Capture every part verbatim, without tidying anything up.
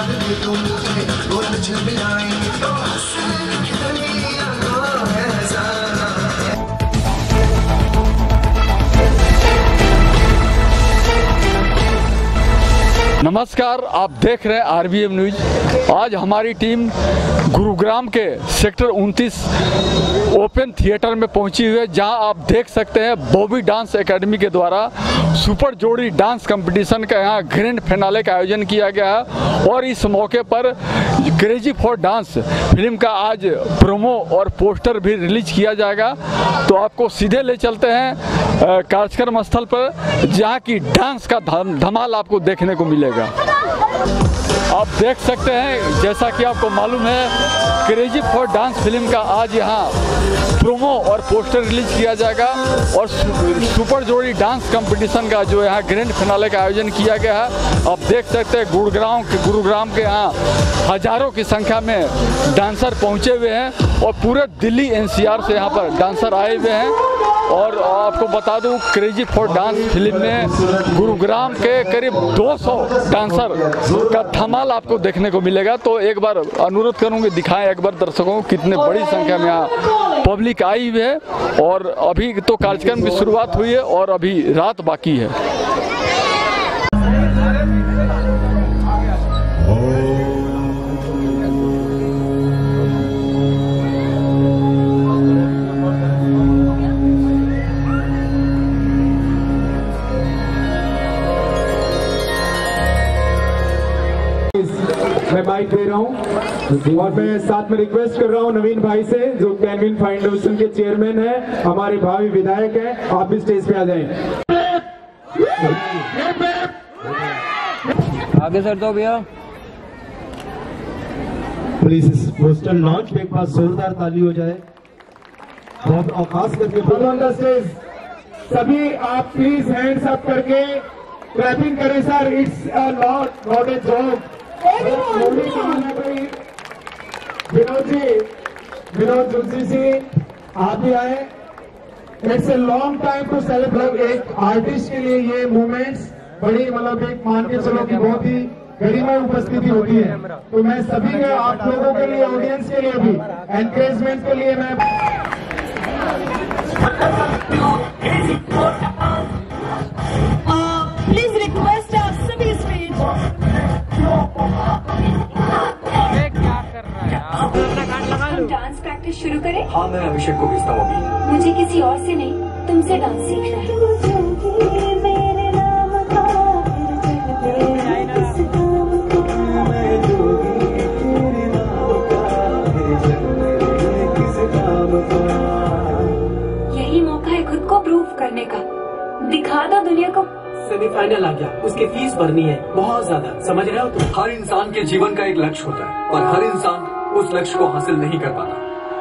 नमस्कार, आप देख रहे हैं आरबीएम न्यूज। आज हमारी टीम गुरुग्राम के सेक्टर उनतीस ओपन थिएटर में पहुंची हुई है, जहां आप देख सकते हैं बॉबी डांस एकेडमी के द्वारा सुपर जोड़ी डांस कंपटीशन का यहां ग्रैंड फिनाले का आयोजन किया गया है। और इस मौके पर क्रेजी फॉर डांस फिल्म का आज प्रोमो और पोस्टर भी रिलीज किया जाएगा। तो आपको सीधे ले चलते हैं कार्यक्रम स्थल पर, जहां की डांस का धमाल आपको देखने को मिलेगा। आप देख सकते हैं, जैसा कि आपको मालूम है, क्रेजी फॉर डांस फिल्म का आज यहाँ प्रोमो और पोस्टर रिलीज किया जाएगा और सुपर जोड़ी डांस कंपटीशन का जो यहाँ ग्रैंड फिनाले का आयोजन किया गया है। आप देख सकते हैं गुरुग्राम के गुरुग्राम के यहाँ हजारों की संख्या में डांसर पहुँचे हुए हैं और पूरे दिल्ली एनसीआर से यहाँ पर डांसर आए हुए हैं। और आपको बता दूं, क्रेजी फॉर डांस फिल्म में गुरुग्राम के करीब दो सौ डांसर का धमाल आपको देखने को मिलेगा। तो एक बार अनुरोध करूंगी, दिखाएं एक बार दर्शकों को कितने बड़ी संख्या में यहाँ पब्लिक आई हुई है। और अभी तो कार्यक्रम की शुरुआत हुई है और अभी रात बाकी है। मैं माइक दे रहा हूँ और मैं साथ में रिक्वेस्ट कर रहा हूँ नवीन भाई से, जो कैनविन फाउंडेशन के चेयरमैन हैं, हमारे भावी विधायक हैं, आप भी स्टेज पे आ जाएं। आगे सर दो भैया। प्लीज इस पोस्टर लॉन्च पे एक बार जोरदार ताली हो जाए। बहुत और खास करके ऑन द स्टेज सभी आप प्लीज हैंड्स अप करके क्लैपिंग करें sir. It's a not not a job. Vinod ji, Vinod Joshi ji, आप भी आए। It's a long time to celebrate. एक आर्टिस्ट के लिए ये मोमेंट्स बड़ी, मतलब एक मान के चलो कि बहुत ही गरिमा उपस्थिति होती है। तो मैं सभी के, आप लोगों के लिए, ऑडियंस के लिए भी एनकरेजमेंट के लिए मैं प्लीज रिक्वेस्ट आप सभी स्टेज। हम डांस प्रैक्टिस शुरू करें? हाँ, मैं अभिषेक को भेजता हूँ अभी। मुझे किसी और से नहीं, तुमसे डांस सीखना है। यही मौका है खुद को प्रूव करने का। दिखा दो दुनिया को। सेमीफाइनल आ गया, उसकी फीस भरनी है बहुत ज्यादा, समझ रहे हो तुम? हर इंसान के जीवन का एक लक्ष्य होता है, पर हर इंसान उस लक्ष्य को हासिल नहीं कर पाता।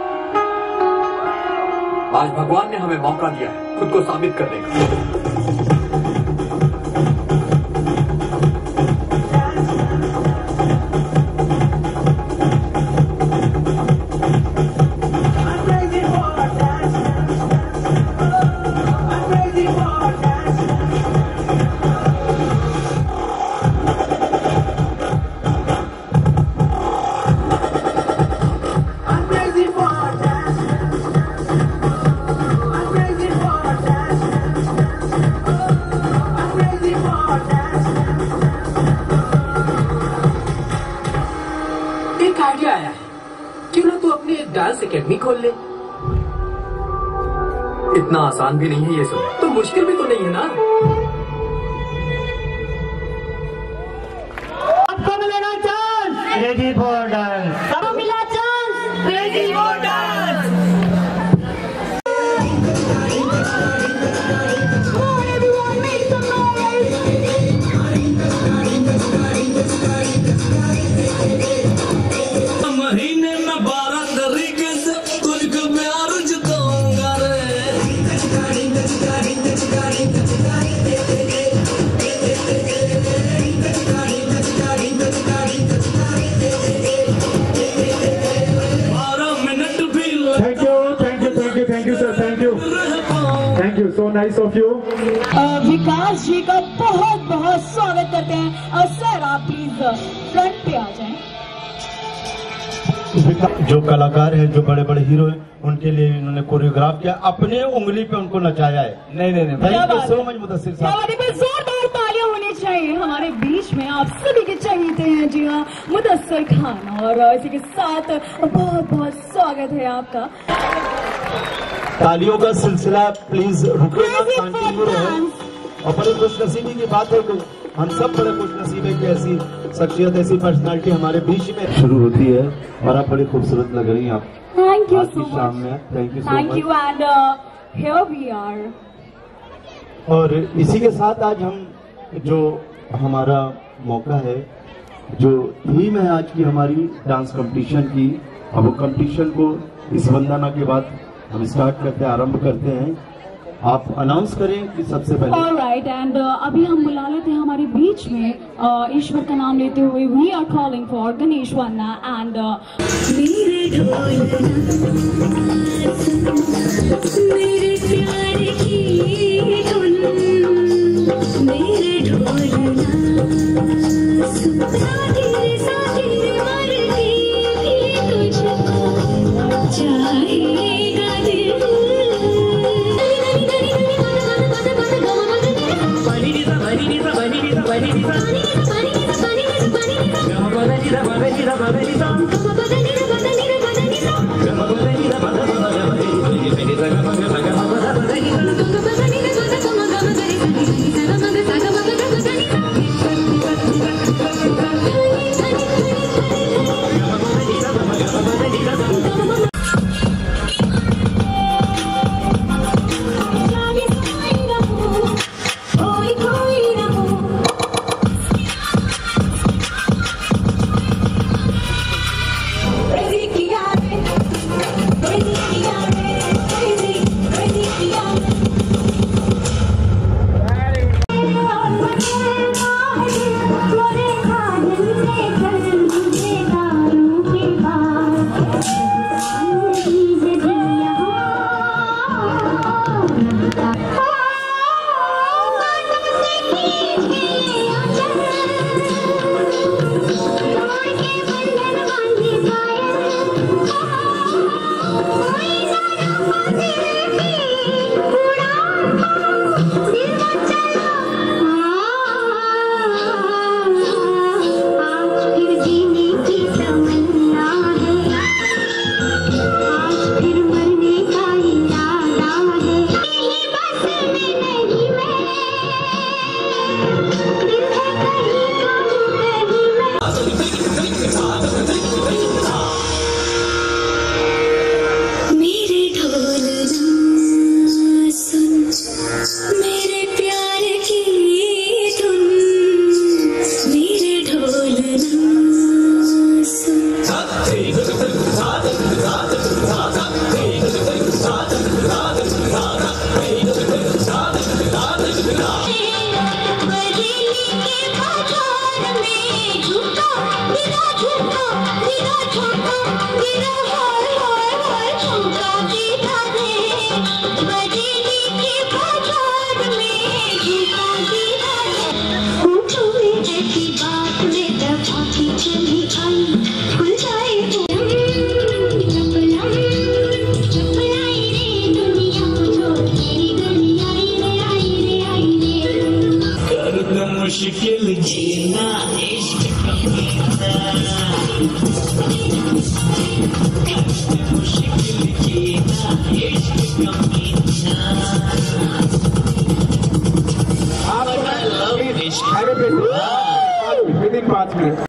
आज भगवान ने हमें मौका दिया है खुद को साबित करने का। आइडिया आया है, क्यों ना तू अपनी एक डांस एकेडमी खोल ले। इतना आसान भी नहीं है ये सब। तो मुश्किल भी तो नहीं है ना। आपको मिलेगा चांस क्रेजी फॉर डांस। सबको मिला चांस क्रेजी फॉर डांस। महीने में बारह तरीके से तुझको प्यार जताऊंगा रे। बारह मिनट भी thank you, thank you, thank you, thank you sir, thank you, thank you. so nice of you. Vikas ji का बहुत बहुत स्वागत करते हैं और सर आप प्लीज फ्रंट पे आ जाएं। जो कलाकार हैं, जो बड़े बड़े हीरो हैं, उनके लिए इन्होंने कोरियोग्राफ किया, अपने उंगली पे उनको नचाया है। नहीं नहीं नहीं, thank you so much Mudassir साहब। जोरदार तालियां होनी चाहिए। हमारे बीच में आप सभी के चहेते हैं जी हाँ मुदस्सिर खान, और इसी के साथ बहुत बहुत स्वागत है आपका। तालियों का सिलसिला प्लीज रुके ना, कंटिन्यू रहे। और बड़ी खुशनसीबी की बात है कि हम सब बड़े खुशनसीब है कि ऐसी शख्सियत, ऐसी पर्सनालिटी हमारे बीच में शुरू होती है, और आप बड़ी खूबसूरत लग रही हैं। आप थैंक यू सो शाम में thank you thank you and here we are. और इसी के साथ आज हम जो हमारा मौका है, जो थीम है आज की हमारी डांस कंपटीशन की, अब वो कंपटीशन को इस वंदना के बाद हम स्टार्ट करते हैं, आरंभ करते हैं। आप अनाउंस करें कि सबसे पहले। ऑलराइट एंड अभी हम बुला लेते हैं हमारे बीच में uh, ईश्वर का नाम लेते हुए we are calling for Ganesh Vanna and मेरे ढोलना मेरे प्यार की धुन, मेरे ढोलना साथी साथी मरती भी तुझको चाहेगा दिल। मुश्किल जीना इश्क मुश्किल जीना इश्क पाँच मिनट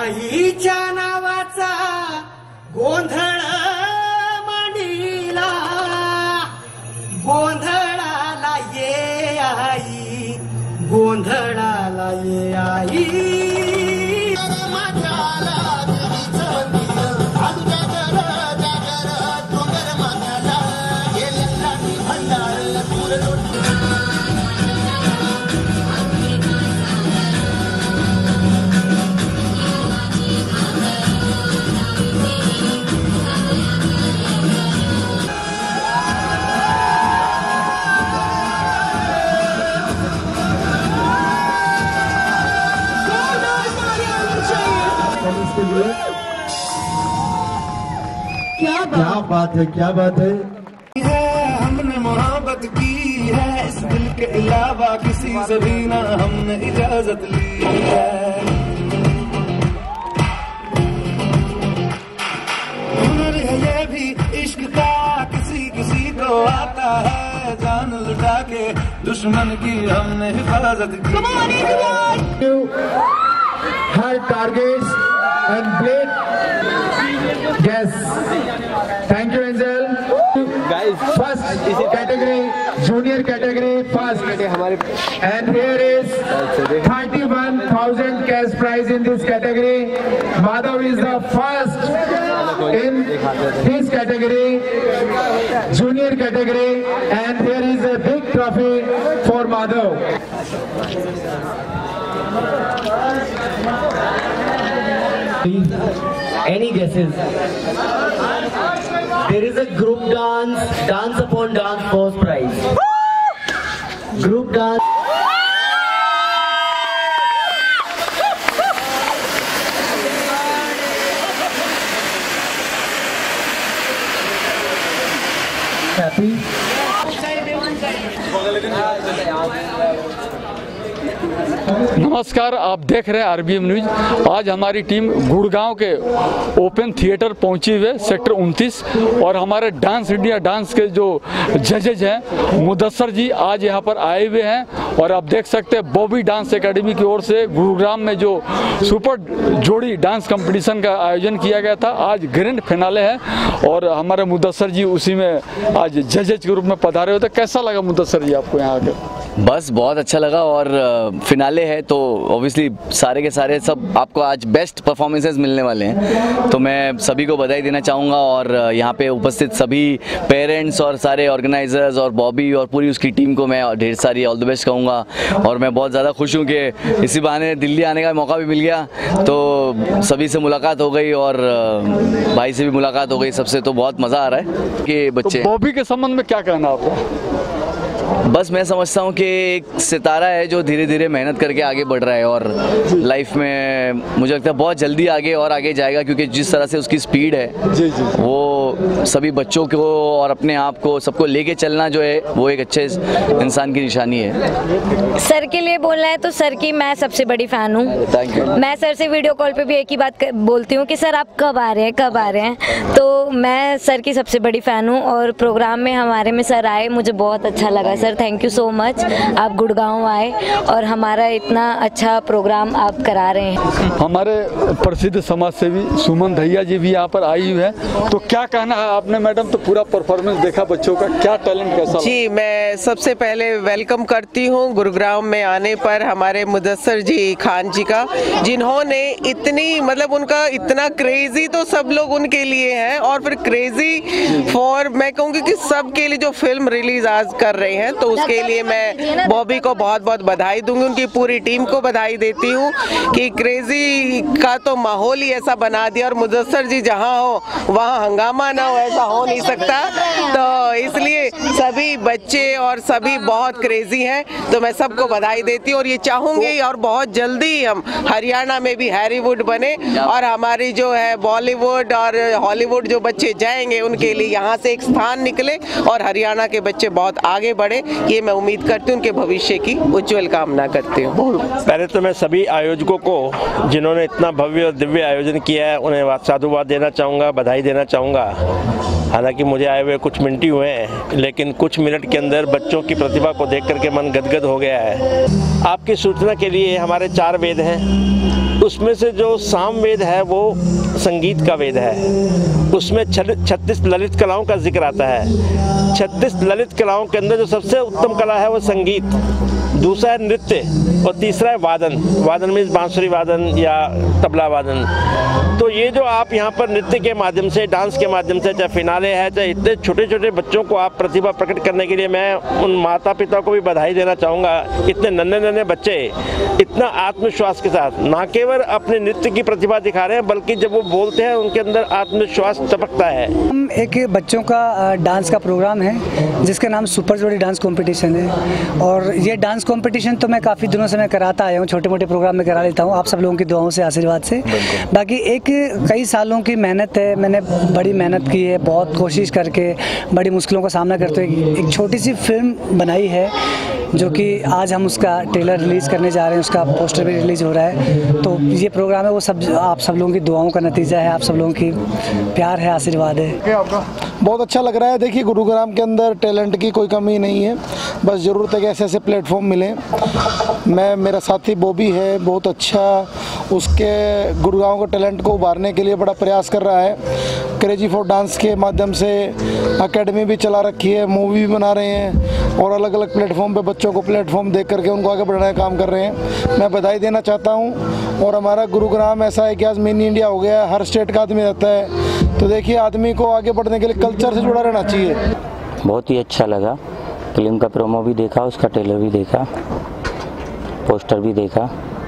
आईच्या नावाचा गोंधळ मांडीला, गोंधळाला ये आई, गोंधळाला ये आई. क्या क्या बात है, क्या बात है. हमने मोहब्बत की है, इस दिल के अलावा किसी से भी ना हमने इजाजत ली है. हुनर है ये भी इश्क का, किसी किसी को आता है, जान लुटा के दुश्मन की हमने हिफाजत की. High targets and blade. Yes. Thank you, Angel. Guys, first category, junior category, first. And here is thirty-one thousand cash prize in this category. Madhav is the first in this category, junior category, and here is a big trophy for Madhav. Any guesses? There is a group dance, dance upon dance, first prize. Group dance. Happy? नमस्कार, आप देख रहे हैं RBM news. आज हमारी team Gurgaon के open theatre पहुंची हुई है, सेक्टर उनतीस, और हमारे डांस इंडिया डांस के जो जजेज हैं मुदस्सर जी आज यहां पर आए हुए हैं। और आप देख सकते हैं बॉबी डांस एकेडमी की ओर से गुरुग्राम में जो सुपर जोड़ी डांस कंपटीशन का आयोजन किया गया था, आज ग्रैंड फिनाले है और हमारे मुदस्सर जी उसी में आज जजेज के रूप में पधारे होते। कैसा लगा मुदस्सर जी आपको यहाँ आकर? बस बहुत अच्छा लगा, और फिनाले है तो ऑब्वियसली सारे के सारे सब आपको आज बेस्ट परफॉर्मेंसेस मिलने वाले हैं, तो मैं सभी को बधाई देना चाहूँगा। और यहाँ पे उपस्थित सभी पेरेंट्स और सारे ऑर्गेनाइजर्स और बॉबी और पूरी उसकी टीम को मैं ढेर सारी ऑल द बेस्ट कहूँगा। और मैं बहुत ज़्यादा खुश हूँ कि इसी बहाने दिल्ली आने का मौका भी मिल गया, तो सभी से मुलाकात हो गई और भाई से भी मुलाकात हो गई सबसे, तो बहुत मज़ा आ रहा है कि बच्चे। तो बॉबी के संबंध में क्या कहना आपको? बस मैं समझता हूँ कि एक सितारा है जो धीरे धीरे मेहनत करके आगे बढ़ रहा है और लाइफ में मुझे लगता है बहुत जल्दी आगे और आगे जाएगा, क्योंकि जिस तरह से उसकी स्पीड है जी जी वो सभी बच्चों को और अपने आप को सबको लेके चलना जो है वो एक अच्छे इंसान की निशानी है। सर के लिए बोलना है तो सर की मैं सबसे बड़ी फ़ैन हूँ। Thank you. मैं सर से वीडियो कॉल पे भी एक ही बात बोलती हूँ कि सर आप कब आ रहे हैं कब आ रहे हैं, तो मैं सर की सबसे बड़ी फ़ैन हूँ। और प्रोग्राम में हमारे में सर आए, मुझे बहुत अच्छा लगा। Sir thank you so much, आप गुड़गांव आए और हमारा इतना अच्छा प्रोग्राम आप करा रहे हैं। हमारे प्रसिद्ध समाज सेवी सुमन धैया जी भी यहाँ पर आई हुई है, तो क्या कहना है आपने मैडम? तो पूरा परफॉर्मेंस देखा बच्चों का, क्या टैलेंट कैसा? जी मैं सबसे पहले वेलकम करती हूँ गुरुग्राम में आने पर हमारे मुदस्सर जी खान जी का, जिन्होंने इतनी मतलब उनका इतना क्रेजी तो सब लोग उनके लिए हैं, और फिर क्रेजी फॉर मैं कहूँगी कि सबके लिए जो फिल्म रिलीज आज कर रहे हैं, तो उसके लिए मैं बॉबी को बहुत बहुत बधाई दूंगी, उनकी पूरी टीम को बधाई देती हूँ कि क्रेजी का तो माहौल ही ऐसा बना दिया, और मुदस्सर जी जहाँ हो वहाँ हंगामा ना हो ऐसा हो नहीं सकता। तो इसलिए सभी बच्चे और सभी बहुत क्रेजी हैं, तो मैं सबको बधाई देती हूँ और ये चाहूँगी और बहुत जल्दी हम हरियाणा में भी हैरीवुड बने और हमारी जो है बॉलीवुड और हॉलीवुड जो बच्चे जाएंगे उनके लिए यहाँ से एक स्थान निकले और हरियाणा के बच्चे बहुत आगे बढ़े, ये मैं उम्मीद करती हूँ, उनके भविष्य की उज्जवल कामना करती हूँ। पहले तो मैं सभी आयोजकों को जिन्होंने इतना भव्य और दिव्य आयोजन किया है उन्हें साधुवाद देना चाहूँगा, बधाई देना चाहूँगा। हालांकि मुझे आए हुए कुछ मिनट ही हुए हैं, लेकिन कुछ मिनट के अंदर बच्चों की प्रतिभा को देख करके मन गदगद हो गया है। आपकी सूचना के लिए हमारे चार वेद हैं, उसमें से जो सामवेद है वो संगीत का वेद है। उसमें छत्तीस ललित कलाओं का जिक्र आता है। छत्तीस ललित कलाओं के अंदर जो सबसे उत्तम कला है वो संगीत, दूसरा है नृत्य और तीसरा है वादन। वादन में बांसुरी वादन या तबला वादन। तो ये जो आप यहाँ पर नृत्य के माध्यम से, डांस के माध्यम से, चाहे फिनाले है, चाहे इतने छोटे छोटे बच्चों को आप प्रतिभा प्रकट करने के लिए मैं उन माता पिता को भी बधाई देना चाहूँगा। इतने नन्हे नन्हे बच्चे इतना आत्मविश्वास के साथ ना केवल अपने नृत्य की प्रतिभा दिखा रहे हैं, बल्कि जब वो बोलते हैं उनके अंदर आत्मविश्वास चमकता है। हम एक बच्चों का डांस का प्रोग्राम है जिसका नाम सुपर जोड़ी डांस कॉम्पिटिशन है, और ये डांस कॉम्पिटिशन तो मैं काफ़ी दिनों से मैं कराता आया हूँ, छोटे मोटे प्रोग्राम में करा लेता हूँ आप सब लोगों की दुआओं से, आशीर्वाद से। बाकी एक कई सालों की मेहनत है, मैंने बड़ी मेहनत की है, बहुत कोशिश करके बड़ी मुश्किलों का सामना करते हुए एक छोटी सी फिल्म बनाई है, जो कि आज हम उसका ट्रेलर रिलीज़ करने जा रहे हैं, उसका पोस्टर भी रिलीज़ हो रहा है। तो ये प्रोग्राम है वो सब आप सब लोगों की दुआओं का नतीजा है, आप सब लोगों की प्यार है, आशीर्वाद है। बहुत अच्छा लग रहा है। देखिए गुरुग्राम के अंदर टैलेंट की कोई कमी नहीं है, बस ज़रूरत है कि ऐसे ऐसे प्लेटफॉर्म मिले। मैं मेरा साथी बॉबी है, बहुत अच्छा उसके गुरुग्राम को टैलेंट को उभारने के लिए बड़ा प्रयास कर रहा है। क्रेजी फॉर डांस के माध्यम से एकेडमी भी चला रखी है, मूवी भी बना रहे हैं और अलग अलग प्लेटफॉर्म पे बच्चों को प्लेटफॉर्म देख करके उनको आगे बढ़ाने का काम कर रहे हैं। मैं बधाई देना चाहता हूँ। और हमारा गुरुग्राम ऐसा है कि आज मिनी इंडिया हो गया है, हर स्टेट का आदमी रहता है। तो देखिए आदमी को आगे बढ़ने के लिए कल्चर से जुड़ा रहना चाहिए। बहुत ही अच्छा लगा, फिल्म का प्रोमो भी देखा, उसका ट्रेलर भी देखा, पोस्टर भी देखा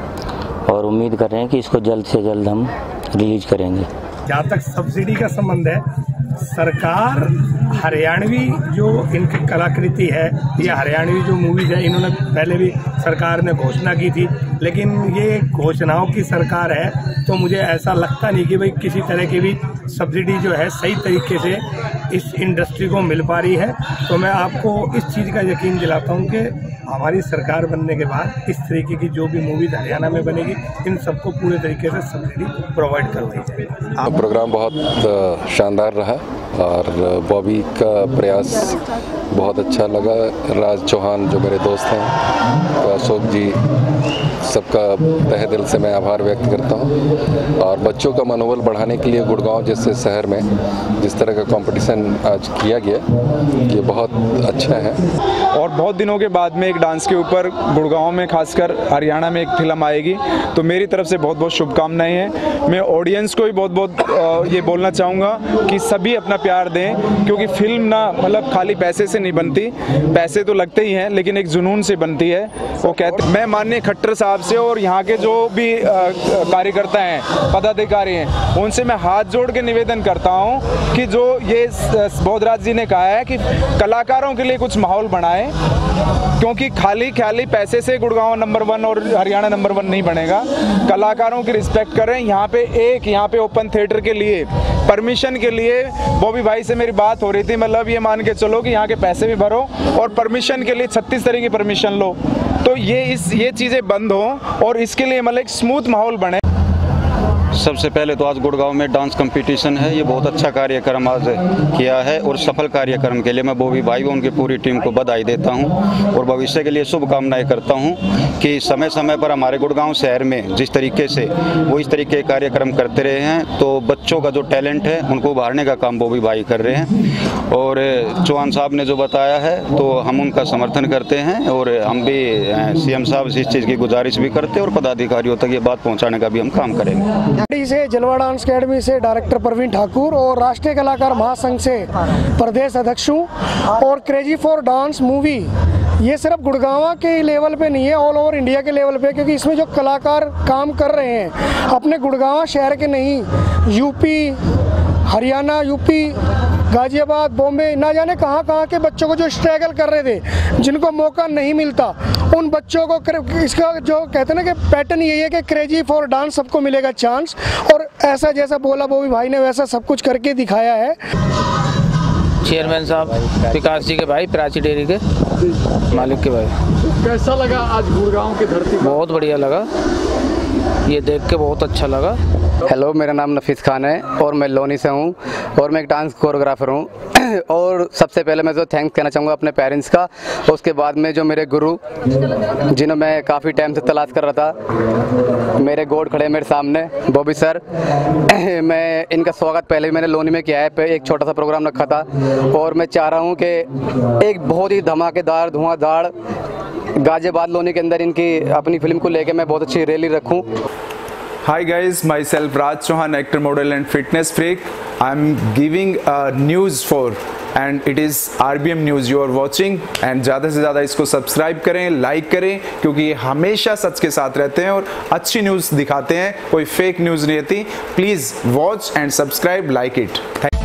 और उम्मीद कर रहे हैं कि इसको जल्द से जल्द हम रिलीज करेंगे। जहाँ तक सब्सिडी का संबंध है, सरकार हरियाणवी जो इनकी कलाकृति है, ये हरियाणवी जो मूवीज है, इन्होंने पहले भी सरकार ने घोषणा की थी, लेकिन ये घोषणाओं की सरकार है तो मुझे ऐसा लगता नहीं कि भाई किसी तरह की भी सब्सिडी जो है सही तरीके से इस इंडस्ट्री को मिल पा रही है। तो मैं आपको इस चीज़ का यकीन दिलाता हूँ कि हमारी सरकार बनने के बाद इस तरीके की जो भी मूवीज हरियाणा में बनेगी, इन सबको पूरे तरीके से सब्सिडी प्रोवाइड करवाई जाएगी। प्रोग्राम बहुत शानदार रहा और बॉबी का प्रयास बहुत अच्छा लगा। राज चौहान जो मेरे दोस्त हैं, तो अशोक जी, सबका तहे दिल से मैं आभार व्यक्त करता हूं। और बच्चों का मनोबल बढ़ाने के लिए गुड़गांव जैसे शहर में जिस तरह का कंपटीशन आज किया गया, ये बहुत अच्छा है। और बहुत दिनों के बाद में एक डांस के ऊपर गुड़गांव में, खासकर हरियाणा में एक फिल्म आएगी, तो मेरी तरफ से बहुत बहुत शुभकामनाएं हैं। मैं ऑडियंस को भी बहुत बहुत ये बोलना चाहूँगा कि सभी अपना प्यार दें, क्योंकि फिल्म ना मतलब खाली पैसे से नहीं बनती, पैसे तो लगते ही हैं लेकिन एक जुनून से बनती है। वो कहते, मैं माननीय खट्टर साहब से और यहाँ के जो भी कार्यकर्ता हैं, पदाधिकारी हैं, उनसे मैं हाथ जोड़ के निवेदन करता हूँ कि जो ये बोधराज जी ने कहा है कि कलाकारों के लिए कुछ माहौल बनाएं, क्योंकि खाली खाली पैसे से गुड़गांव नंबर वन और हरियाणा नंबर वन नहीं बनेगा। कलाकारों की रिस्पेक्ट करें। यहाँ पे एक यहाँ पे ओपन थिएटर के लिए परमिशन के लिए बॉबी भाई से मेरी बात हो रही थी, मतलब ये मान के चलो कि यहाँ के पैसे भी भरो और परमिशन के लिए छत्तीस तरह की परमिशन लो, तो ये इस ये चीज़ें बंद हो और इसके लिए मतलब एक स्मूथ माहौल बने। सबसे पहले तो आज गुड़गांव में डांस कंपटीशन है, ये बहुत अच्छा कार्यक्रम आज किया है और सफल कार्यक्रम के लिए मैं बॉबी भाई व उनकी पूरी टीम को बधाई देता हूं और भविष्य के लिए शुभकामनाएं करता हूं कि समय समय पर हमारे गुड़गांव शहर में जिस तरीके से वो इस तरीके के कार्यक्रम करते रहे हैं, तो बच्चों का जो टैलेंट है उनको उभारने का काम बॉबी भाई कर रहे हैं। और चौहान साहब ने जो बताया है तो हम उनका समर्थन करते हैं और हम भी सी एम साहब से इस चीज़ की गुजारिश भी करते हैं और पदाधिकारियों तक ये बात पहुँचाने का भी हम काम करेंगे। से जलवा डांस अकेडमी से डायरेक्टर प्रवीण ठाकुर और राष्ट्रीय कलाकार महासंघ से प्रदेश अध्यक्ष हूँ। और क्रेजी फॉर डांस मूवी ये सिर्फ गुड़गांव के लेवल पे नहीं है, ऑल ओवर इंडिया के लेवल पे, क्योंकि इसमें जो कलाकार काम कर रहे हैं अपने गुड़गांव शहर के नहीं, यूपी, हरियाणा, यूपी, गाजियाबाद, बॉम्बे, ना जाने कहाँ कहाँ के बच्चों को जो स्ट्रगल कर रहे थे, जिनको मौका नहीं मिलता, उन बच्चों को इसका जो कहते हैं ना कि पैटर्न यही है कि क्रेजी फॉर डांस सबको मिलेगा चांस। और ऐसा जैसा बोला बॉबी भाई ने वैसा सब कुछ करके दिखाया है। चेयरमैन साहब विकास जी के भाई, प्राची डेयरी के मालिक के भाई। कैसा लगा आज गुड़गांव की धरती? बहुत बढ़िया लगा। ये देख के बहुत अच्छा लगा। हेलो, मेरा नाम नफीस खान है और मैं लोनी से हूँ और मैं एक डांस कोरियोग्राफर हूँ। और सबसे पहले मैं तो थैंक्स कहना चाहूँगा अपने पेरेंट्स का, उसके बाद में जो मेरे गुरु जिन्हें मैं काफ़ी टाइम से तलाश कर रहा था, मेरे गॉड खड़े मेरे सामने, बॉबी सर। मैं इनका स्वागत पहले भी मैंने लोनी में किया है, पे एक छोटा सा प्रोग्राम रखा था और मैं चाह रहा हूँ कि एक बहुत ही धमाकेदार धुआंधार गाजियाबाद लोनी के अंदर इनकी अपनी फिल्म को लेके मैं बहुत अच्छी रैली रखूँ। Hi guys, myself Raj Chauhan, actor, model and fitness freak. I'm giving a news for and it is R B M News you are watching and ज़्यादा से ज़्यादा इसको सब्सक्राइब करें, लाइक करें, क्योंकि ये हमेशा सच के साथ रहते हैं और अच्छी न्यूज़ दिखाते हैं, कोई फेक न्यूज़ नहीं रहती। Please watch and subscribe, like it.